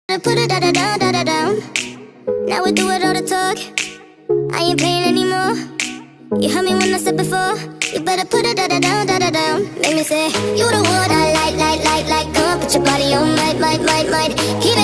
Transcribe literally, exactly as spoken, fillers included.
Put it da da down, da da down. Now we do it all the talk. I ain't playing anymore. You heard me when I said before. You better put it da da down, da da down. Make me say, you the one I like, like, like, like. Come on, put your body on, might, might, might, might. Keep